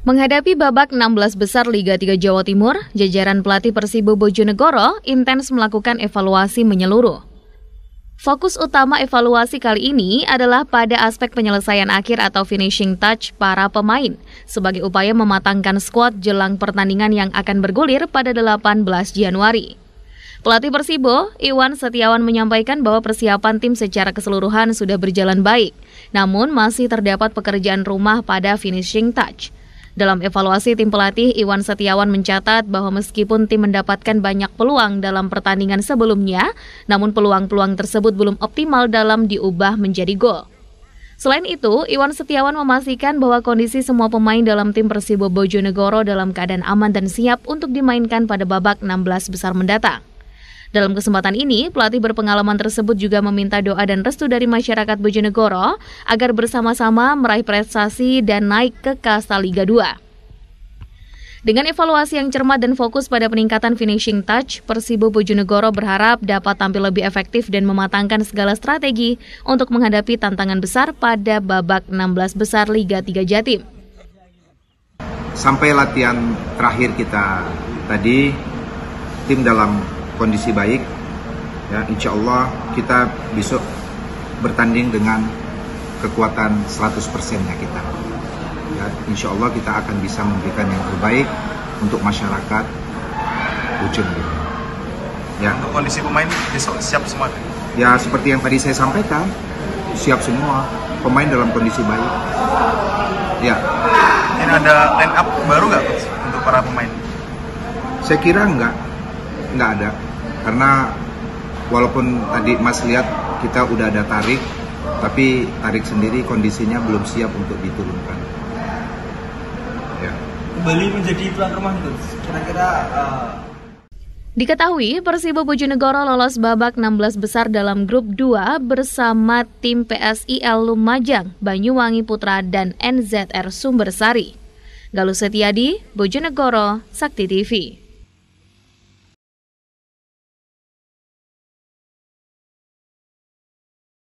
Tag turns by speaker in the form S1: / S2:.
S1: Menghadapi babak 16 besar Liga 3 Jawa Timur, jajaran pelatih Persibo Bojonegoro intens melakukan evaluasi menyeluruh. Fokus utama evaluasi kali ini adalah pada aspek penyelesaian akhir atau finishing touch para pemain, sebagai upaya mematangkan skuad jelang pertandingan yang akan bergulir pada 18 Januari. Pelatih Persibo, Iwan Setiawan menyampaikan bahwa persiapan tim secara keseluruhan sudah berjalan baik, namun masih terdapat pekerjaan rumah pada finishing touch. Dalam evaluasi tim pelatih, Iwan Setiawan mencatat bahwa meskipun tim mendapatkan banyak peluang dalam pertandingan sebelumnya, namun peluang-peluang tersebut belum optimal dalam diubah menjadi gol. Selain itu, Iwan Setiawan memastikan bahwa kondisi semua pemain dalam tim Persibo Bojonegoro dalam keadaan aman dan siap untuk dimainkan pada babak 16 besar mendatang. Dalam kesempatan ini, pelatih berpengalaman tersebut juga meminta doa dan restu dari masyarakat Bojonegoro agar bersama-sama meraih prestasi dan naik ke kasta Liga 2. Dengan evaluasi yang cermat dan fokus pada peningkatan finishing touch, Persibo Bojonegoro berharap dapat tampil lebih efektif dan mematangkan segala strategi untuk menghadapi tantangan besar pada babak 16 besar Liga 3 Jatim.
S2: Sampai latihan terakhir kita tadi, tim dalam kondisi baik, ya, insya Allah kita besok bertanding dengan kekuatan 100%-nya kita. Ya, insya Allah kita akan bisa memberikan yang terbaik untuk masyarakat Bojonegoro. Ya.
S3: Untuk kondisi pemain besok siap semua?
S2: Ya, seperti yang tadi saya sampaikan, siap semua, pemain dalam kondisi baik. Ya.
S3: Ini ada line up baru nggak untuk para pemain?
S2: Saya kira nggak ada, karena walaupun tadi Mas lihat kita udah ada Tarik, tapi Tarik sendiri kondisinya belum siap untuk diturunkan. Ya.
S4: Kembali menjadi tuan rumah itu, kira-kira.
S1: Diketahui Persibo Bojonegoro lolos babak 16 besar dalam grup 2 bersama tim PSIL Lumajang, Banyuwangi Putra, dan NZR Sumbersari. Galuh Setiadi, Bojonegoro, Sakti TV.